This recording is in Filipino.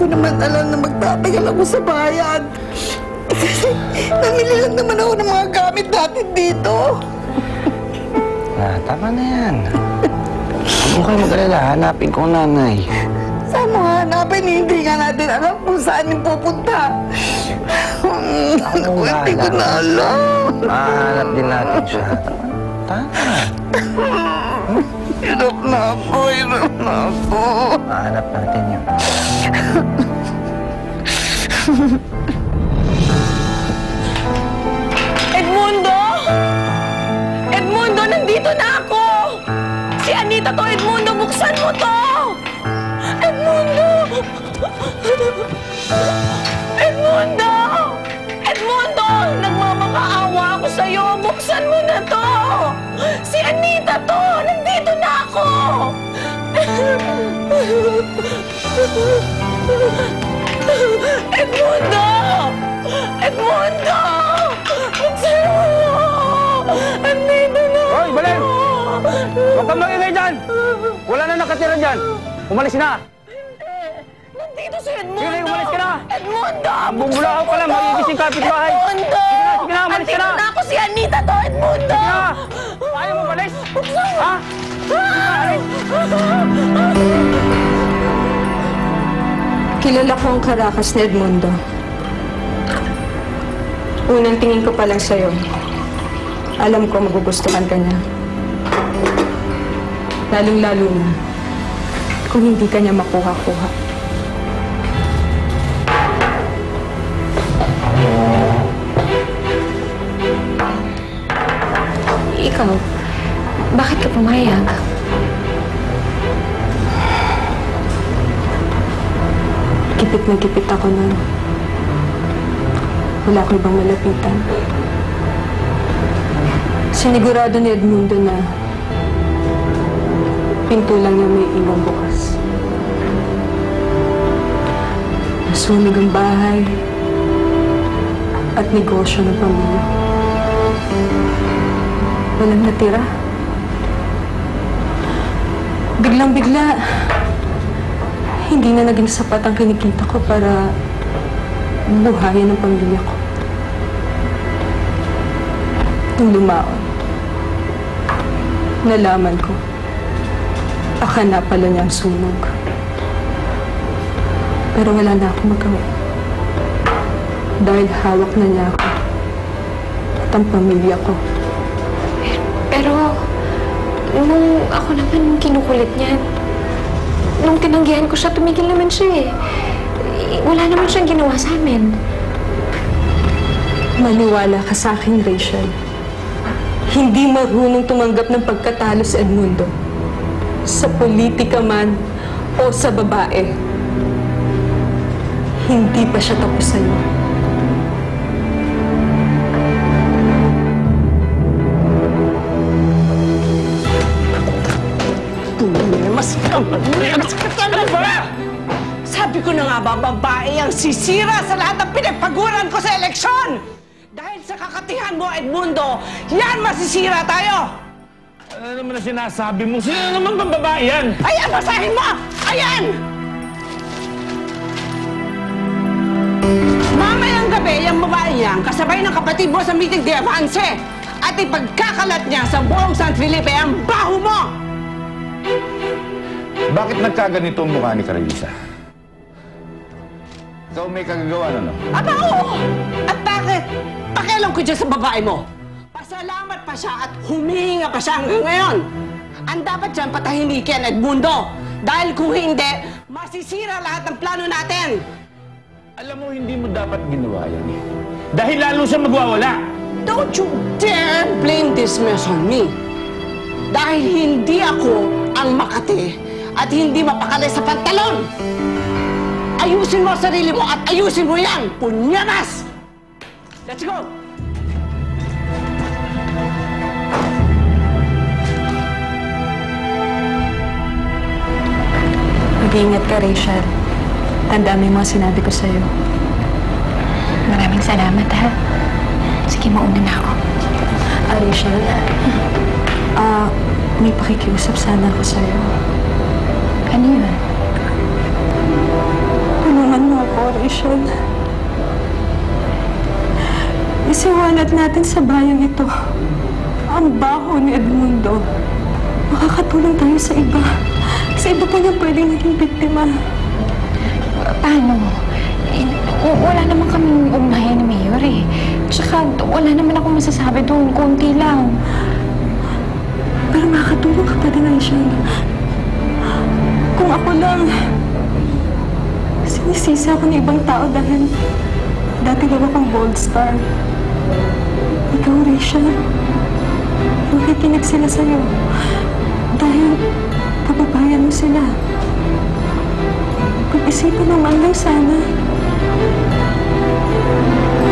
ko naman alam na magtatagal ako sa bayan. Kasi namili lang naman ako ng mga gamit natin dito. Tama na yan. Huwag kayo mag-alala, hanapin ko ang nanay. Saan mo hanapin? Hindi nga natin alam kung saan yung pupunta. Hindi ko na alam. Mahanap din natin siya. Tama. Hirap na ako. Mahanap natin yun. Edmundo! Edmundo, nandito na ako! Si Anita to, Edmundo! Buksan mo to! Edmundo! Edmundo! Edmundo! Nagmamakaawa ako sa'yo! Buksan mo na to! Si Anita to! Nandito na ako! Edmundo! Edmundo! Buksan mo na! Andito na! Hoy, Balen! Huwag kang maingay dyan! Wala na nakatira dyan! Umalis na! Hindi! Nandito si Edmundo! Sige, umalis ka na! Edmundo! Bumula ako pa lang, magigis yung kapitbahay! Edmundo! Sige na, umalis ka na! Andito na ako si Anita to, Edmundo! Sige na! Ayaw mo umalis? Ha? Kilala ko ang karakas ni Edmundo. Unang tingin ko pa lang sa'yo. Alam ko magugustuhan ka niya. Lalong-lalo na kung hindi ka niya makuha-kuha. Ikaw, bakit ka pumayag? Kipit na kipit ako nun. Wala ko ibang malapitan. Sinigurado ni Edmundo na pinto lang niya may iwang bukas. Nasunog ang bahay at negosyo ng pamilya. Walang natira. Biglang-bigla, hindi na naging sapat ang kinikita ko para buhayin ang pamilya ko. Nung lumaon, nalaman ko, akala pala niya ang sunog. Pero wala na akong magawa. Dahil hawak na niya ako at ang pamilya ko. Pero, nung ako naman kinukulit niya, nung tinanggihan ko siya, tumigil naman siya eh. Wala naman siyang ginawa sa amin. Maniwala ka sa akin, Rachel. Hindi marunong tumanggap ng pagkatalo si Edmundo. Sa politika man o sa babae. Hindi pa siya tapos sa'yo. Ano ba? Sabi ko na nga ba, babae ang sisira sa lahat ng pinagpaguran ko sa eleksyon! Dahil sa kakatihan mo, Edmundo, yan masisira tayo! Ano naman na sinasabi mo? Sino naman bang babae yan? Ayan, basahin mo! Ayan! Mamayang gabi, yung babae niya, kasabay ng kapatid mo sa meeting de Avance. At ipagkakalat niya sa buong San Felipe ang baho mo! Bakit nagkaganito ang mukha ni Carlisa? Ikaw may kagagawa na, no? Aba, oo! At bakit? Pakialam ko dyan sa babae mo. Pasalamat pa siya at humihinga pa siya hanggang ngayon. Ang dapat dyan patahimikin, Edmundo. Dahil kung hindi, masisira lahat ng plano natin. Alam mo, hindi mo dapat ginawa yan. Dahil lalo siya magwawala. Don't you dare blame this mess on me. Dahil hindi ako ang makati at hindi mapakali sa pantalon. Ayusin mo ang sarili mo at ayusin mo yan, punyanas! Let's go! Mag-iingat ka, Rachel. Tandaan mo yung mga sinabi ko sa'yo. Maraming salamat, ha? Sige, mauna na ako. Rachel, may pakikiusap sana ako sa'yo. Ano yun? Tulungan isulat natin sa bayang ito ang baho ni Edmundo, makakatulong tayo sa iba. Sa iba pa niya pwedeng naging biktima. Paano? Wala naman kaming ugnayan ni Mayor eh. Tsaka wala naman ako masasabi doon. Konti lang. Pero makakatulong ka pa din, Aishan. Kung ako lang, sinisisi ako ng ibang tao dahil dati daw akong gold star. Ikaw, Risha, nakikinig sila sa'yo dahil kababayan mo sila. Pag-isipan naman lang sana.